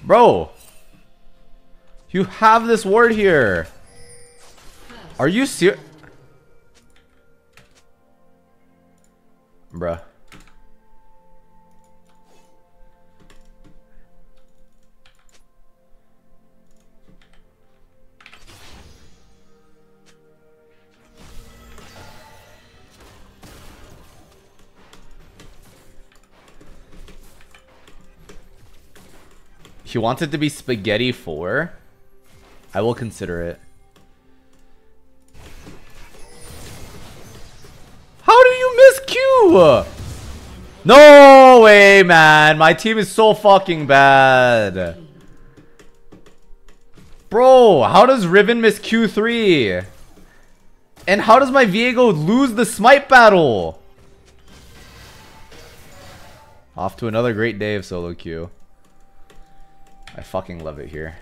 Bro, you have this ward here. Are you serious? Bruh. He wants it to be spaghetti 4. I will consider it. How do you miss Q? No way, man. My team is so fucking bad. Bro, how does Riven miss Q3? And how does my Viego lose the smite battle? Off to another great day of solo queue. I fucking love it here.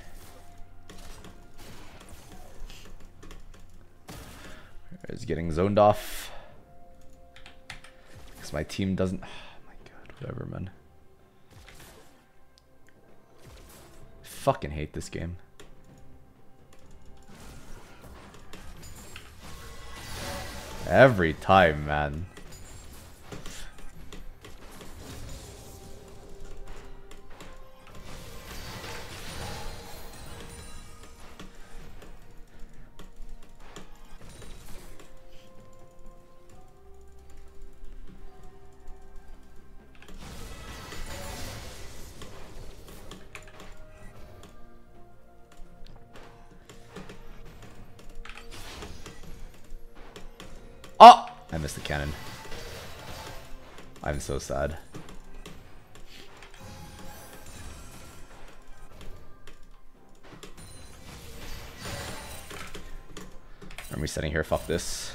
It's getting zoned off. Because my team doesn't... Oh my god, whatever, man. I fucking hate this game. Every time, man. Oh! I missed the cannon. I'm so sad. I'm resetting here, fuck this.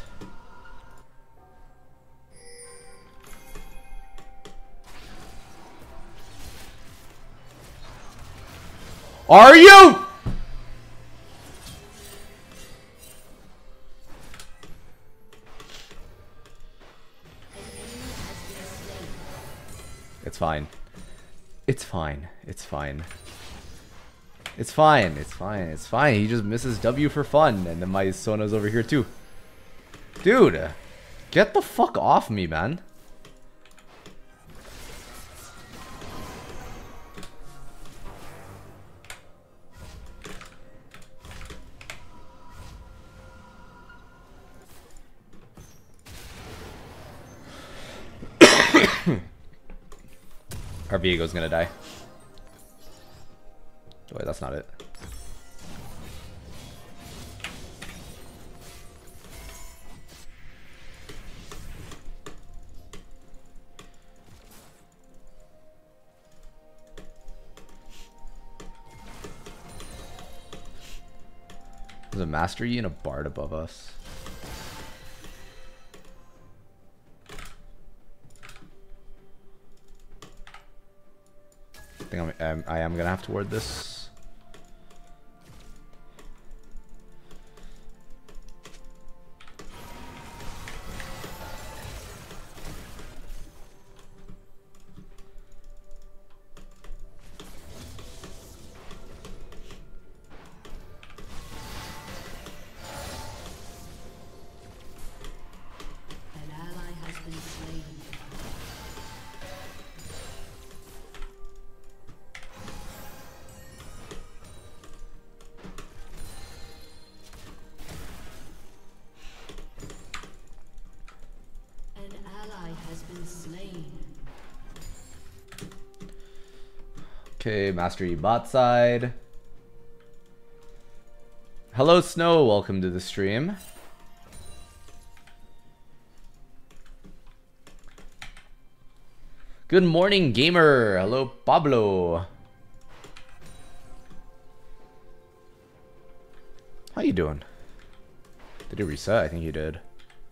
Are you? It's fine. It's fine. It's fine. It's fine. It's fine. It's fine. He just misses W for fun. And then my Sona's over here too. Dude, get the fuck off me, man. Our Viego's gonna die. Oh, wait, that's not it. There's a Master Yi and a Bard above us. I think I am gonna have to ward this. Okay, Master Yi bot side. Hello Snow, welcome to the stream. Good morning, gamer. Hello, Pablo. How you doing? Did he reset? I think he did.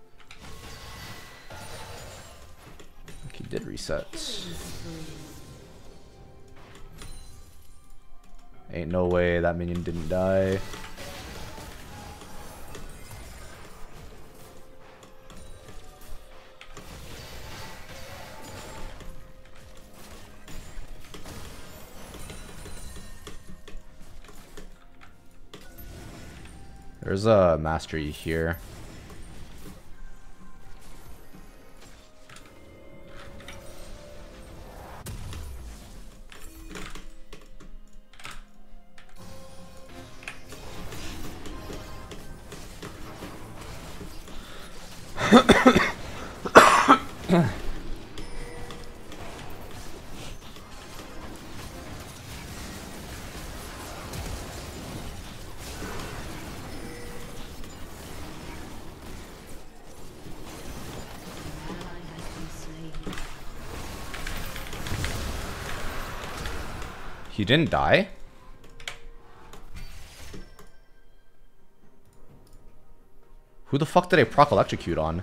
I think he did reset. Ain't no way that minion didn't die. There's a mastery here. He didn't die? Who the fuck did I proc electrocute on?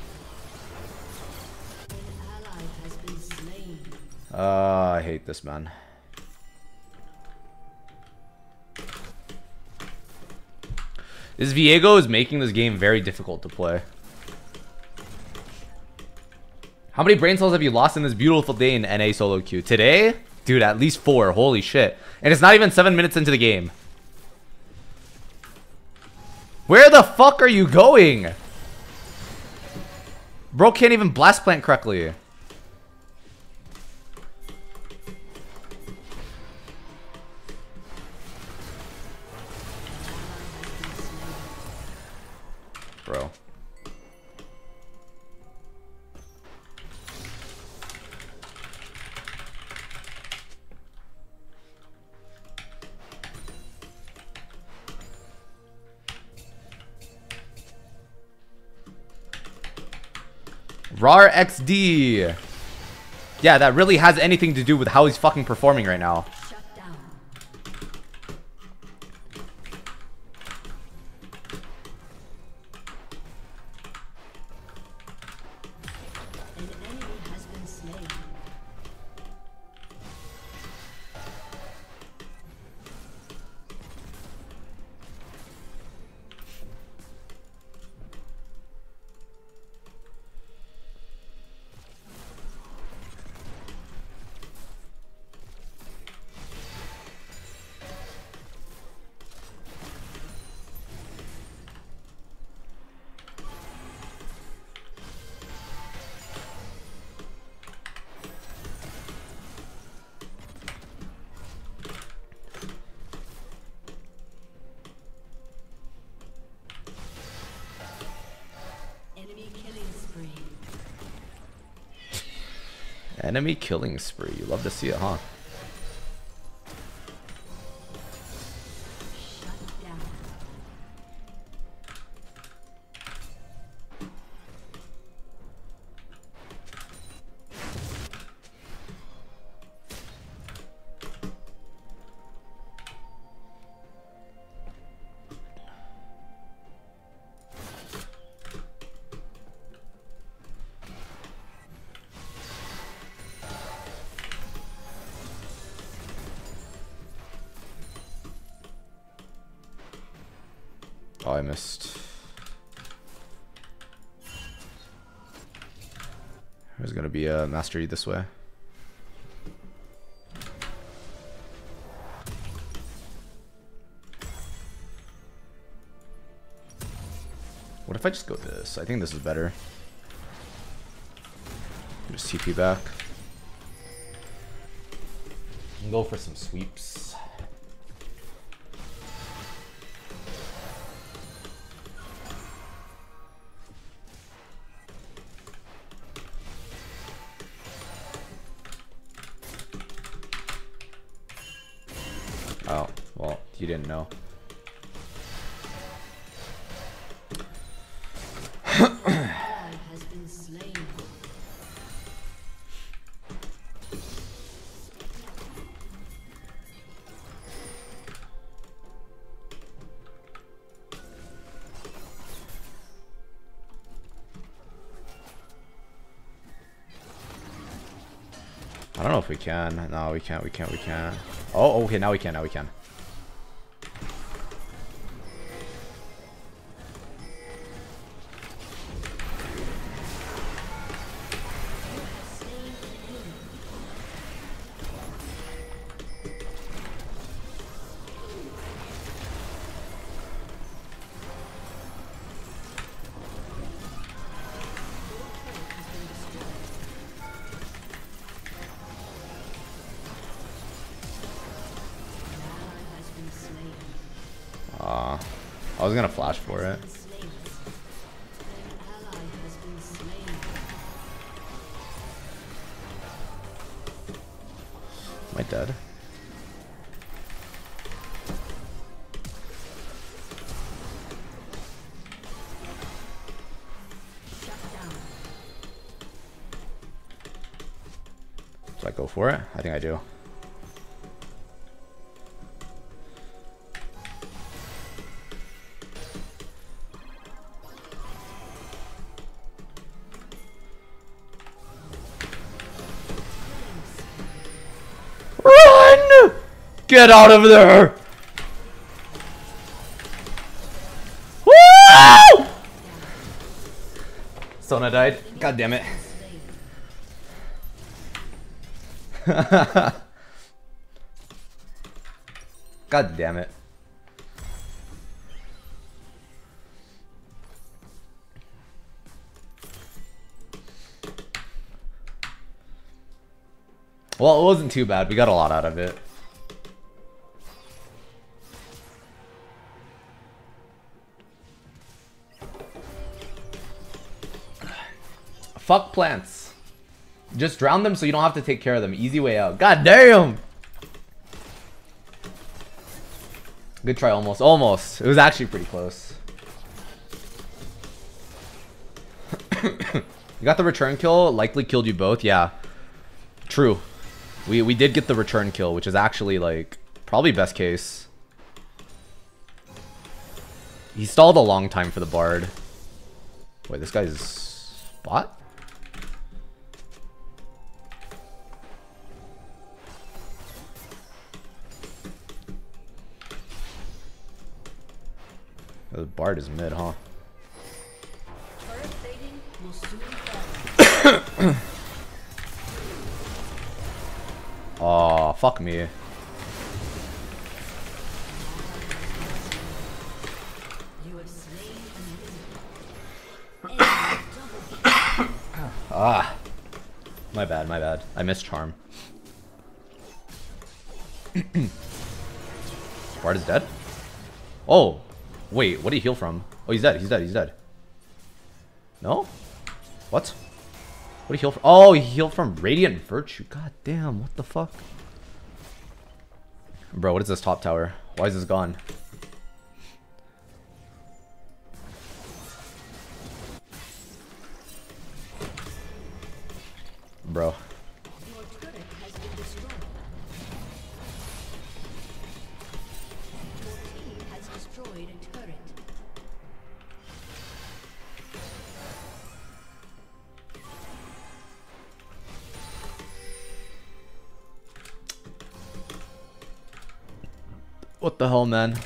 I hate this, man. This Viego is making this game very difficult to play. How many brain cells have you lost in this beautiful day in NA solo queue? Today? Dude, at least 4. Holy shit. And it's not even 7 minutes into the game. Where the fuck are you going? Bro can't even blast plant correctly. Bro. RAR XD. Yeah, that really has anything to do with how he's fucking performing right now. Enemy killing spree. You love to see it, huh? Oh, I missed. There's gonna be a mastery this way. What if I just go this? I think this is better. Just TP back. And go for some sweeps. Oh, well, you didn't know. I don't know if we can. No, we can't. Oh, okay, now we can. I was gonna flash for it. Am I dead? Do I go for it? I think I do. Run! Get out of there! Woo! Sona died. God damn it. God damn it. Well, it wasn't too bad. We got a lot out of it. Fuck plants. Just drown them so you don't have to take care of them. Easy way out. God damn! Good try, almost. Almost. It was actually pretty close. You got the return kill. Likely killed you both. Yeah. True. We did get the return kill, which is actually, like, probably best case. He stalled a long time for the Bard. Wait, this guy's bot? The Bard is mid, huh? Oh, fuck me. Ah. My bad, my bad. I missed Charm. Bard is dead? Oh. Wait, what did he heal from? Oh, he's dead, he's dead, he's dead. No? What? What did he heal from? Oh, he healed from Radiant Virtue. God damn, what the fuck? Bro, what is this top tower? Why is this gone? Bro. What the hell, man?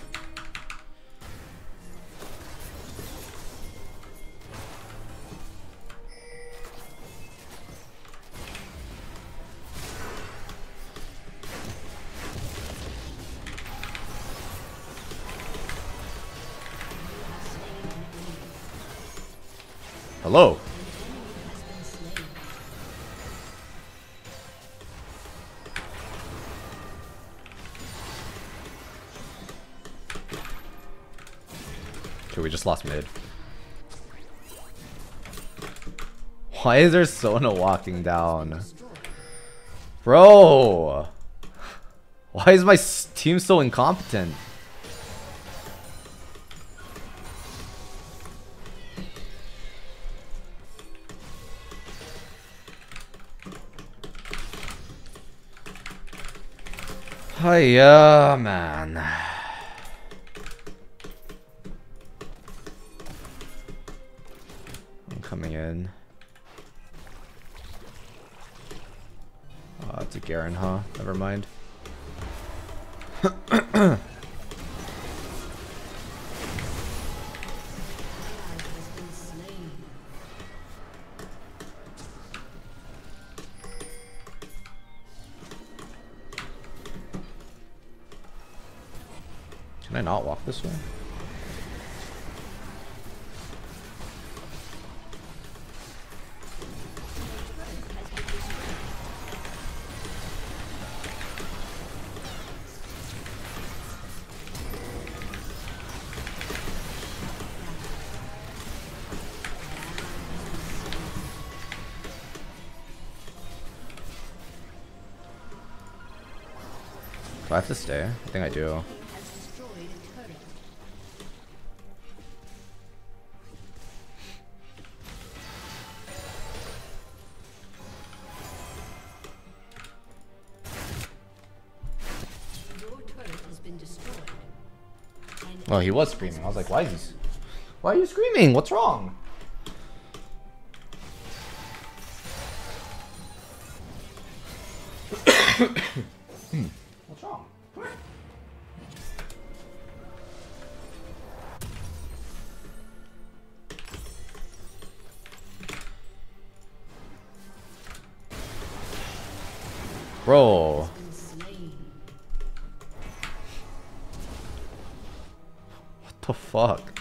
Hello. Okay, we just lost mid. Why is there Sona walking down? Bro! Why is my team so incompetent? Hiya, man. I'm coming in. Oh, it's a Garen, huh? Never mind. Can I not walk this way? have to stay? I think I do. Oh, he was screaming. I was like, why are you screaming? What's wrong? What's wrong? Come here. Bro. What the fuck?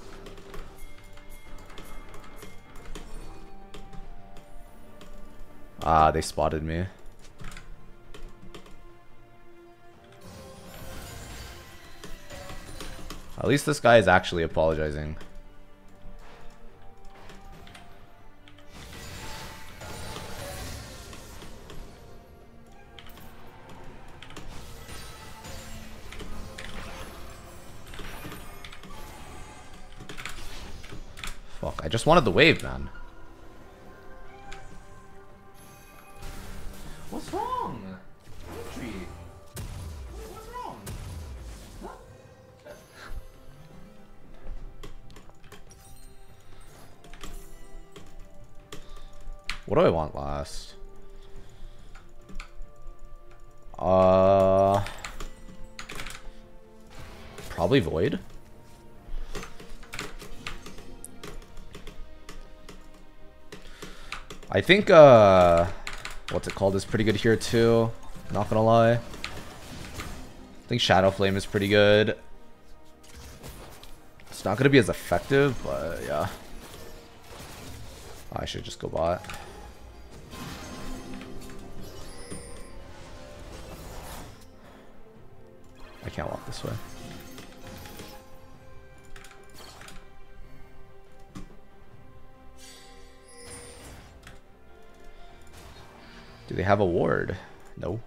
Ah, they spotted me. At least this guy is actually apologizing. Fuck, I just wanted the wave, man. What's wrong? What's wrong? Huh? What do I want last? Probably Void. I think, what's it called is pretty good here too. Not gonna lie. I think Shadow Flame is pretty good. It's not gonna be as effective, but yeah. I should just go bot. I can't walk this way. Do they have a ward? No.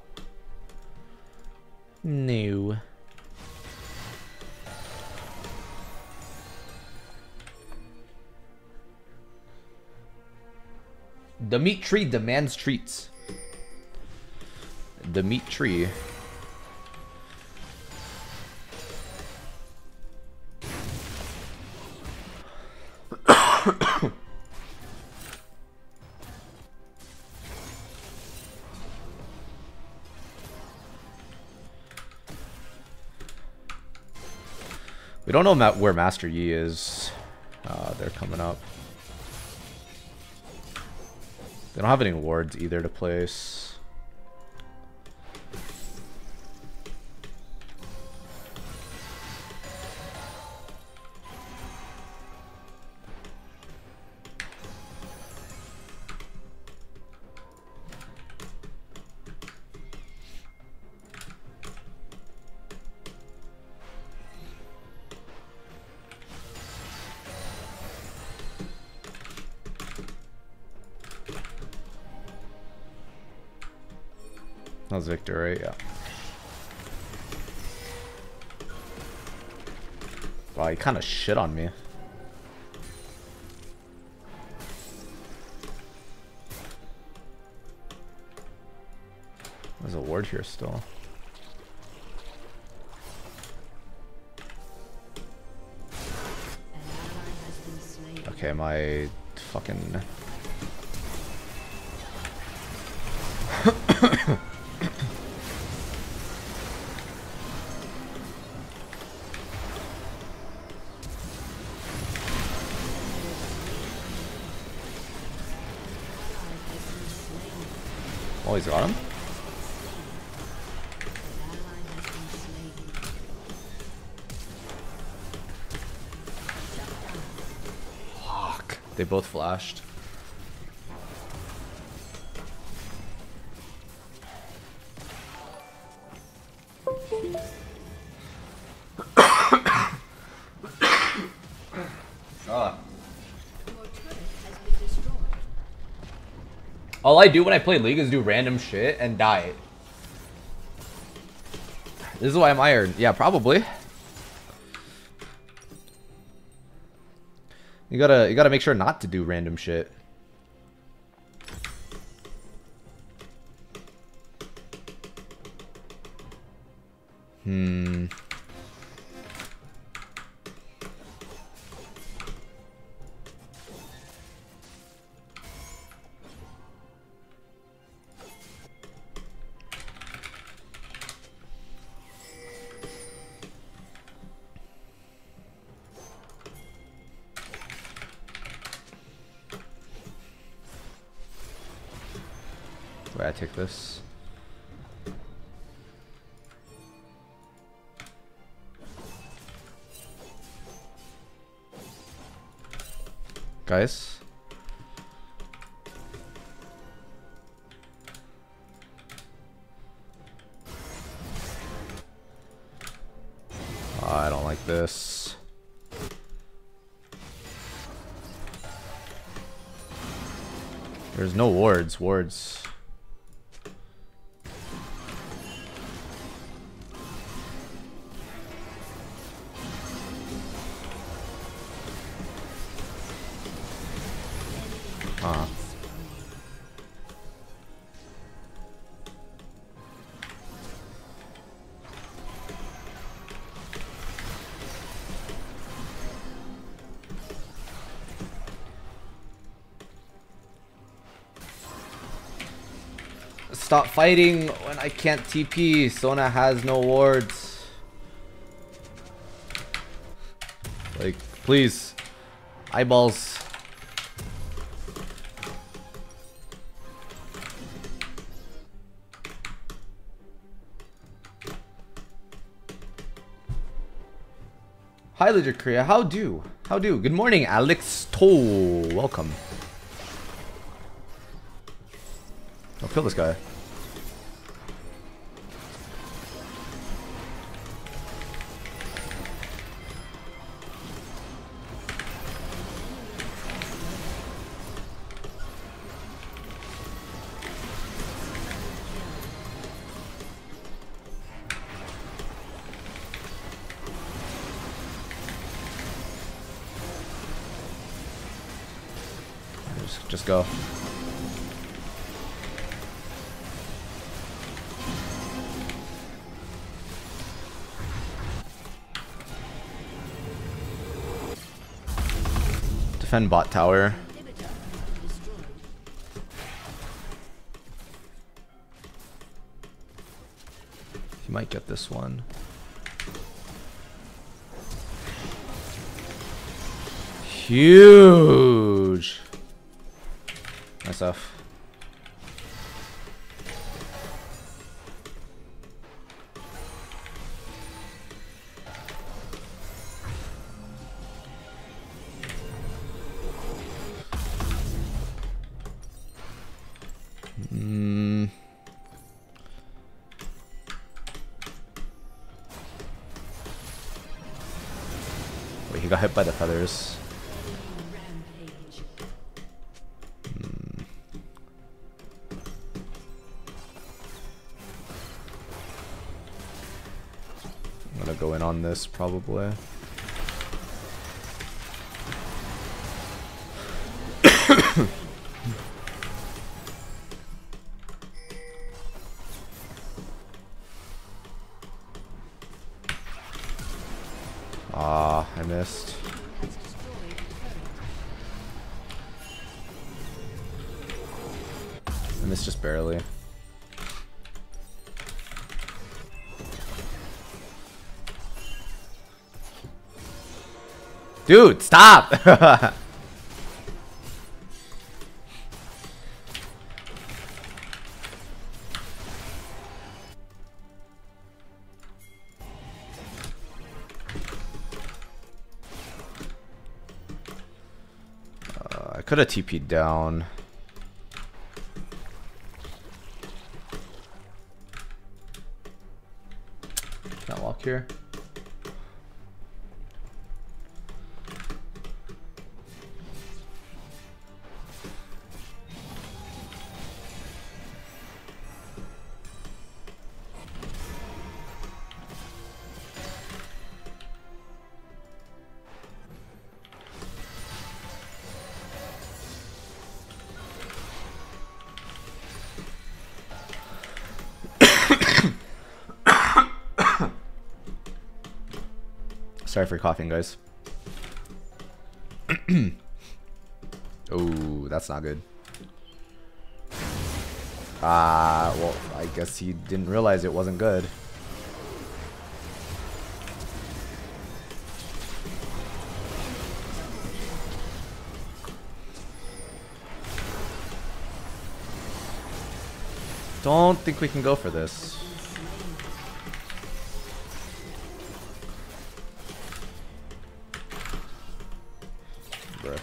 No. The meat tree demands treats. The meat tree. We don't know where Master Yi is. They're coming up. They don't have any wards either to place. That was Victor, right? Yeah. Wow, he kind of shit on me. There's a ward here still. Okay, my fucking... Oh, he's got him? Fuck. They both flashed. All I do when I play League is do random shit and die. This is why I'm iron. Yeah, probably. You gotta make sure not to do random shit. Wait, I take this. Guys. Oh, I don't like this. There's no wards. Wards. Huh. Stop fighting when I can't TP. Sona has no wards. Like, please. Eyeballs. Hi, LegitKorea. How do? How do? Good morning, Alex To. Welcome. I'll kill this guy. Just go. Defend bot tower. He might get this one. Huge. Nice stuff. Wait, he got hit by the feathers. I'm gonna go in on this probably. Ah, I missed. I missed just barely. Dude, stop! I could have TP'd down. Can I walk here? Sorry for coughing, guys. Oh, that's not good. Well, I guess he didn't realize it wasn't good. Don't think we can go for this. Bruh.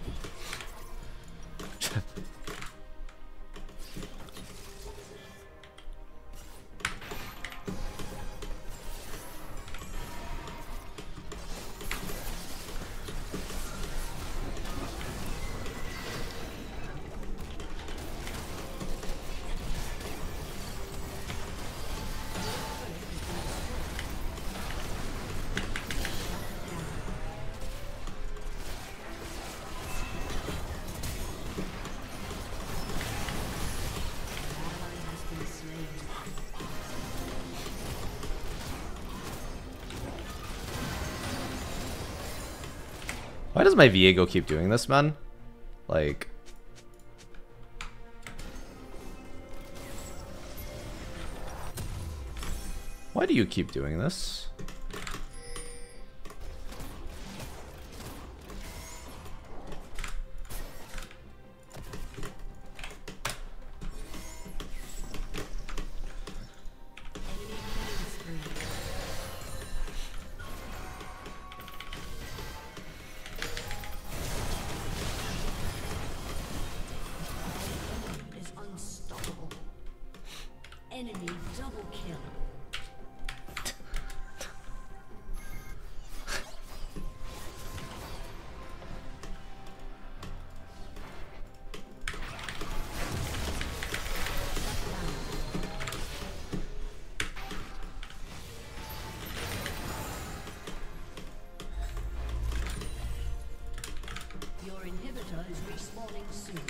Why does my Viego keep doing this, man? Like... Why do you keep doing this? Enemy double kill. Your inhibitor is respawning soon.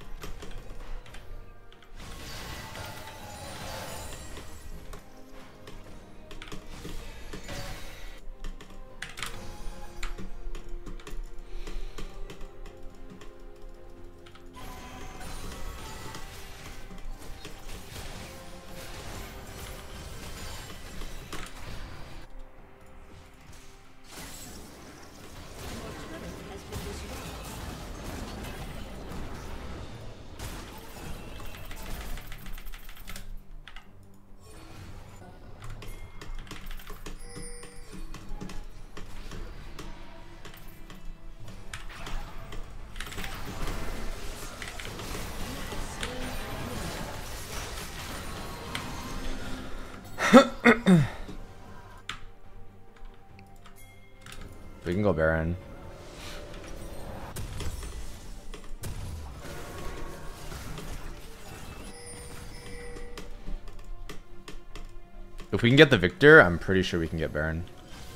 We can go Baron. If we can get the Victor, I'm pretty sure we can get Baron.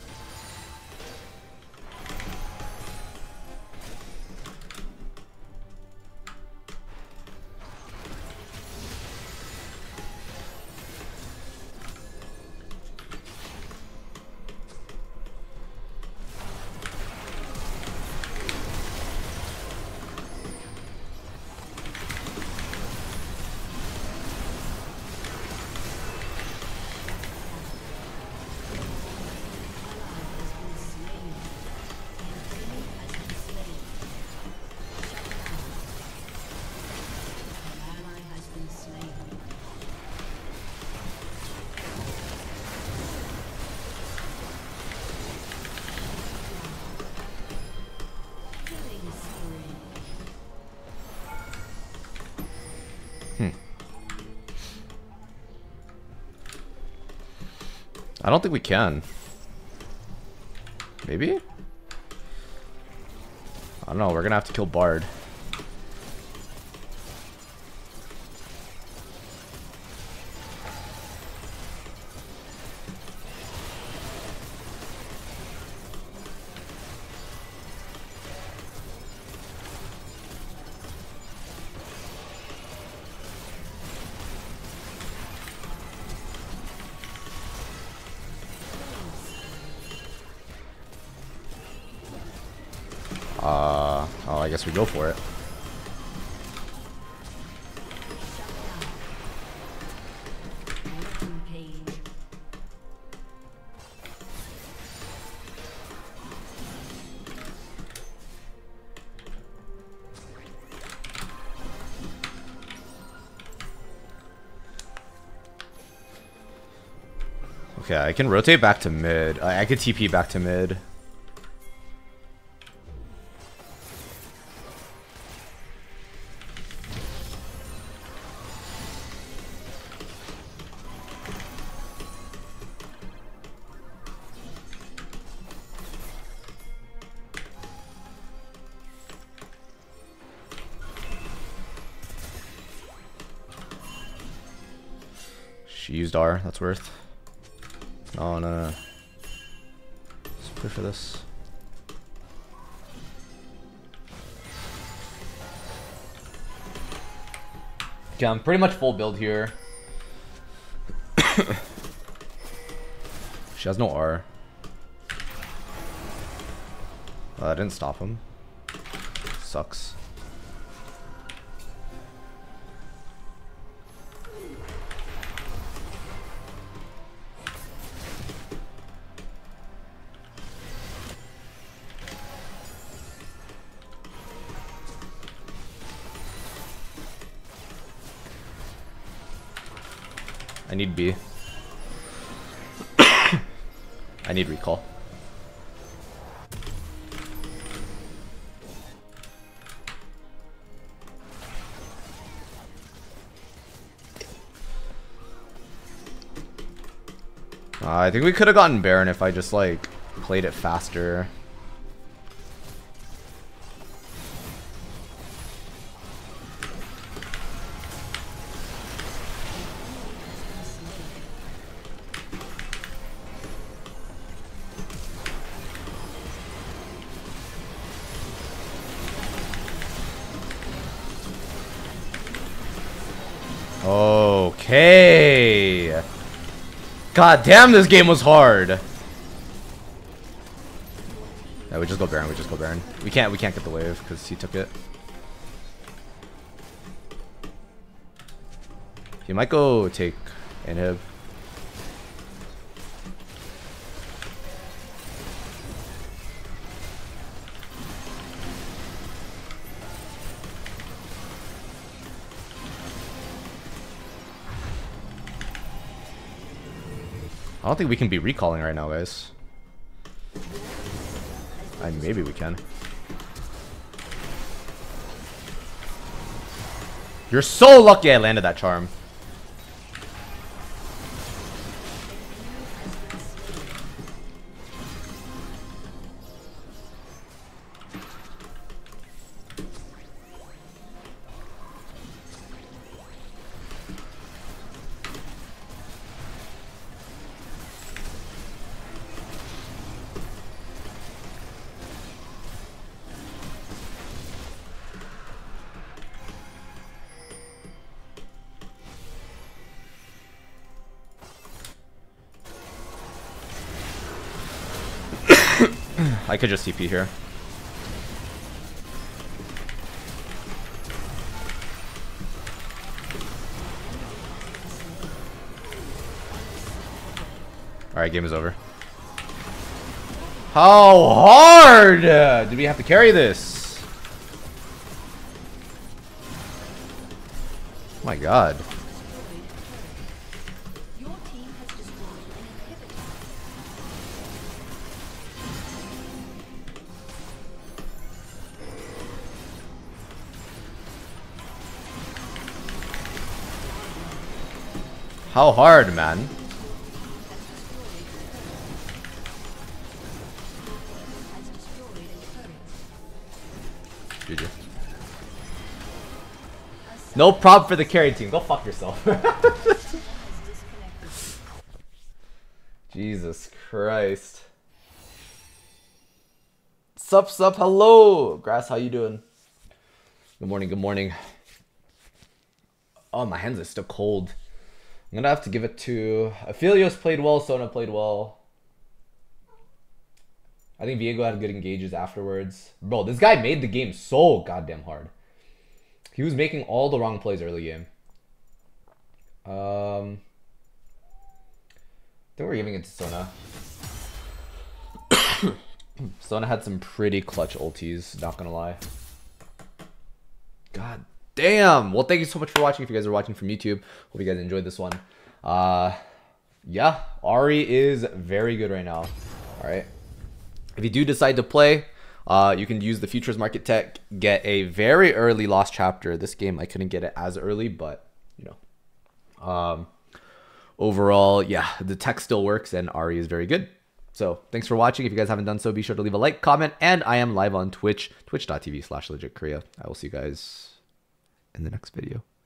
I don't think we can. Maybe? I don't know, we're gonna have to kill Bard. Oh, I guess we go for it. Okay, I can rotate back to mid. I could TP back to mid. She used R, that's worth. Oh, no. Let's play for this. Okay, I'm pretty much full build here. She has no R. I didn't stop him. Sucks. I need B. I need recall. I think we could have gotten Baron if I just like played it faster. Okay. God damn, this game was hard. Yeah, we just go Baron. We just go Baron. We can't get the wave because he took it. He might go take inhib. I don't think we can be recalling right now, guys. Maybe we can. You're so lucky I landed that charm. I could just TP here. Alright, game is over. How hard did we have to carry this? Oh my god. How hard, man? GG. No prob for the carry team. Go fuck yourself. Jesus Christ. Sup, hello. Grass, how you doing? Good morning, good morning. Oh, my hands are still cold. I'm gonna have to give it to Aphelios played well, Sona played well. I think Viego had good engages afterwards. Bro, this guy made the game so goddamn hard. He was making all the wrong plays early game. I think we're giving it to Sona. Sona had some pretty clutch ultis, not gonna lie. God damn. Well, thank you so much for watching. If you guys are watching from YouTube, hope you guys enjoyed this one. Yeah, Ahri is very good right now. All right. If you do decide to play, you can use the Futures Market Tech, get a very early Lost Chapter. This game, I couldn't get it as early, but, you know. Overall, yeah, the tech still works, and Ahri is very good. So, thanks for watching. If you guys haven't done so, be sure to leave a like, comment, and I am live on Twitch, twitch.tv/LegitKorea. I will see you guys in the next video.